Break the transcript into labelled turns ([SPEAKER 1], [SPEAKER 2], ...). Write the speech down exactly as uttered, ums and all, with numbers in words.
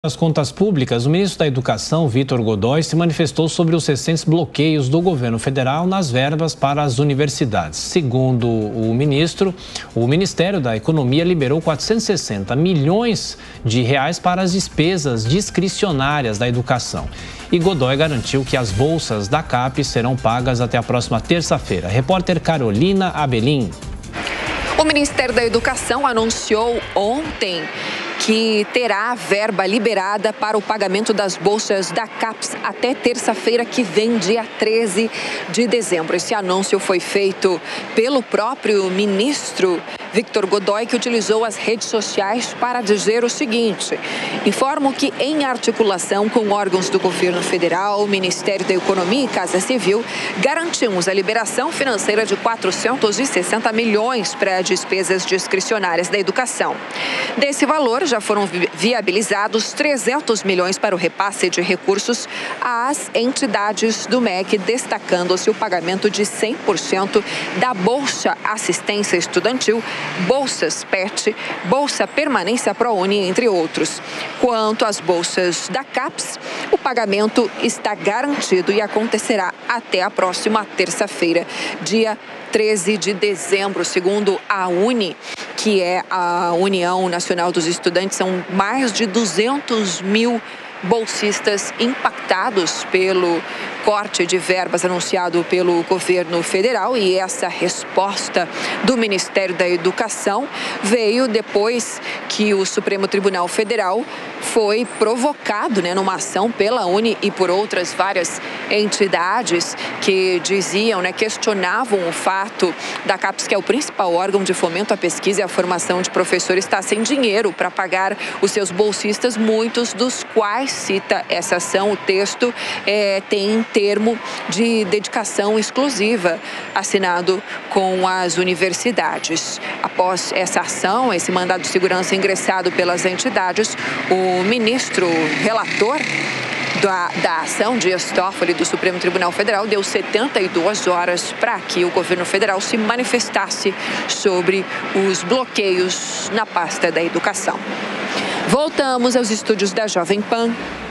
[SPEAKER 1] Das Contas Públicas, o ministro da Educação, Vitor Godoy, se manifestou sobre os recentes bloqueios do governo federal nas verbas para as universidades. Segundo o ministro, o Ministério da Economia liberou quatrocentos e sessenta milhões de reais para as despesas discricionárias da educação. E Godoy garantiu que as bolsas da CAPES serão pagas até a próxima terça-feira. Repórter Carolina Abelim.
[SPEAKER 2] O Ministério da Educação anunciou ontem que terá verba liberada para o pagamento das bolsas da CAPES até terça-feira que vem, dia treze de dezembro. Esse anúncio foi feito pelo próprio ministro Vitor Godoy, que utilizou as redes sociais para dizer o seguinte: informo que, em articulação com órgãos do governo federal, Ministério da Economia e Casa Civil, garantimos a liberação financeira de quatrocentos e sessenta milhões para despesas discricionárias da educação. Desse valor, já foram viabilizados trezentos milhões para o repasse de recursos às entidades do M E C, destacando-se o pagamento de cem por cento da Bolsa Assistência Estudantil, Bolsas P E T, Bolsa Permanência ProUni, entre outros. Quanto às bolsas da CAPES, o pagamento está garantido e acontecerá até a próxima terça-feira, dia treze de dezembro, segundo a Uni, que é a União Nacional dos Estudantes. São mais de duzentos mil bolsistas impactados pelo corte de verbas anunciado pelo governo federal, e essa resposta do Ministério da Educação veio depois que o Supremo Tribunal Federal foi provocado, né, numa ação pela Uni e por outras várias entidades que diziam, né, questionavam o fato da CAPES, que é o principal órgão de fomento à pesquisa e à formação de professores, estar sem dinheiro para pagar os seus bolsistas, muitos dos quais, cita essa ação, o texto é, tem termo de dedicação exclusiva assinado com as universidades. Após essa ação, esse mandado de segurança ingressado pelas entidades, o ministro relator da, da ação, Dias Toffoli, do Supremo Tribunal Federal, deu setenta e duas horas para que o governo federal se manifestasse sobre os bloqueios na pasta da educação. Voltamos aos estúdios da Jovem Pan.